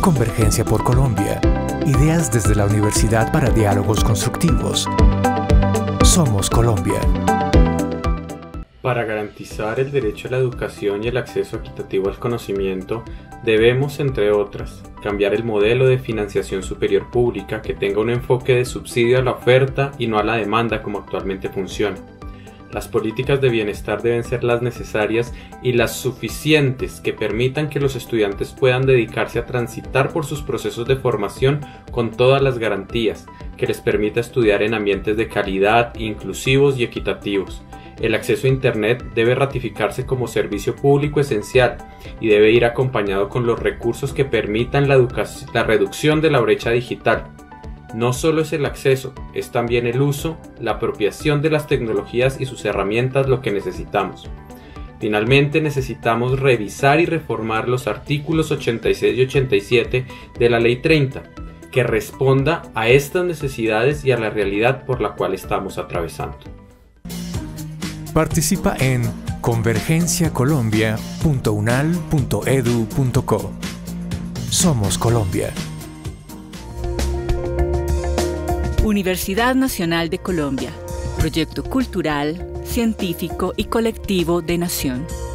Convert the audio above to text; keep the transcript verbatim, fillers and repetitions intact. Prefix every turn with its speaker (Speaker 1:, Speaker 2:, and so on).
Speaker 1: Convergencia por Colombia. Ideas desde la universidad para diálogos constructivos. Somos Colombia.
Speaker 2: Para garantizar el derecho a la educación y el acceso equitativo al conocimiento, debemos, entre otras, cambiar el modelo de financiación superior pública que tenga un enfoque de subsidio a la oferta y no a la demanda como actualmente funciona. Las políticas de bienestar deben ser las necesarias y las suficientes que permitan que los estudiantes puedan dedicarse a transitar por sus procesos de formación con todas las garantías, que les permita estudiar en ambientes de calidad, inclusivos y equitativos. El acceso a Internet debe ratificarse como servicio público esencial y debe ir acompañado con los recursos que permitan la, la reducción de la brecha digital. No solo es el acceso, es también el uso, la apropiación de las tecnologías y sus herramientas lo que necesitamos. Finalmente, necesitamos revisar y reformar los artículos ochenta y seis y ochenta y siete de la Ley treinta, que responda a estas necesidades y a la realidad por la cual estamos atravesando.
Speaker 1: Participa en convergencia colombia punto unal punto edu punto co. Somos Colombia.
Speaker 3: Universidad Nacional de Colombia, proyecto cultural, científico y colectivo de nación.